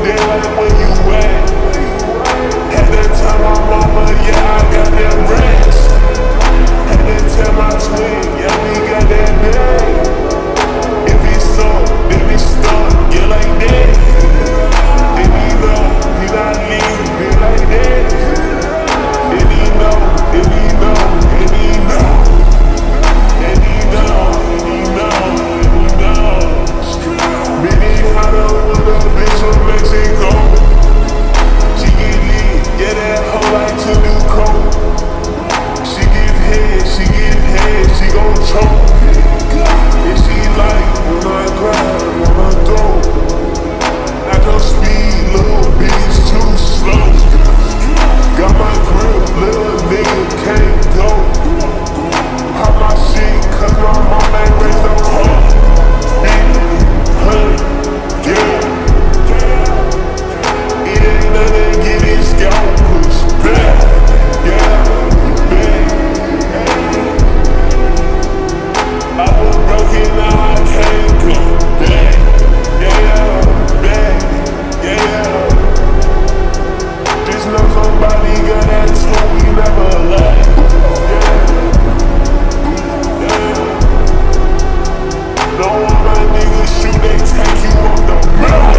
there like where you at? Had to tell my mama, yeah, I got them rats. Had to tell my twin, yeah, we got that bag. If it's up, then it's stuck, yeah, like that. Then he know, he not leaving, be like that. Then he know, then he know, then he know. Then he know, then he know, then he know. Mini hotter with a bitch from Mexico. She get lit, yeah, that hoe like to do coke. She give head, she gon' choke. And she like, when I grab, when I throw. I come speed, little bitch, too slow. Got my grip, little nigga can't go. Pop my shit, cause my mama ain't raised up home. Yeah. It ain't nothing, get it, scalp, push back. Yeah, back. I was broken, now I can't go back. Yeah, back. Yeah. Just know somebody got that too, we never lie. No one my niggas shoot, they take you off the map.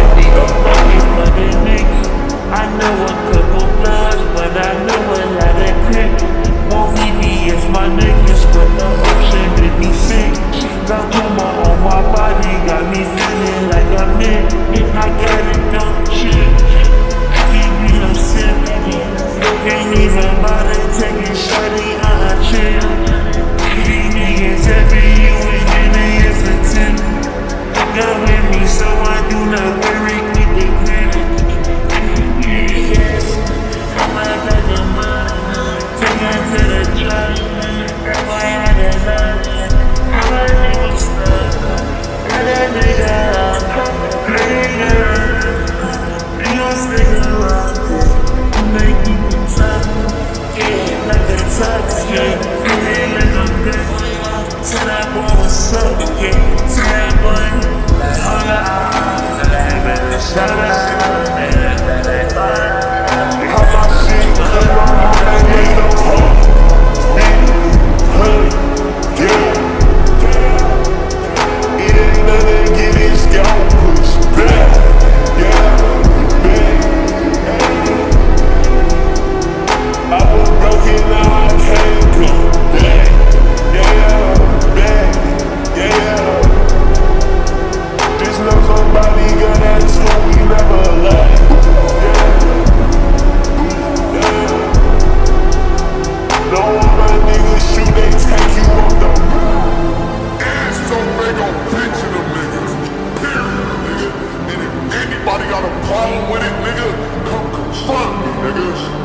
I know a couple bloods, but I know a lot of quick. Won't VVS my niggas, but the option to be sick. Got Puma on my body, got me feeling like I'm in. I got it, don't shit. Keep me no sip. Ain't even bother taking shorty on a chill. These niggas happy, you ain't in a yes attempt. Got with me, so I do not worry with the credit. Yes, I'm a better man. Take her to the judge. That's why I had a love. I'm a nigga stuck. I'm a nigga up. You gon' stick around. Make you tough. Yeah, like a tough. Yeah, like a bitch. Tell that boy what's up. Yeah, tell that boy. Hold on. Shout out. Pop my shit, cause my mama ain't raised up home. Yeah. It ain't nothing, get it, scalp, push back. Yeah, back. I was broken, now I can't go back. Yeah, back. Yeah. Just know somebody got that too, we never lie. No one my niggas shoot, they take you off the map. And SoFaygo bitching them niggas. Period, nigga. And if anybody got a problem with it, nigga, come confront me, nigga.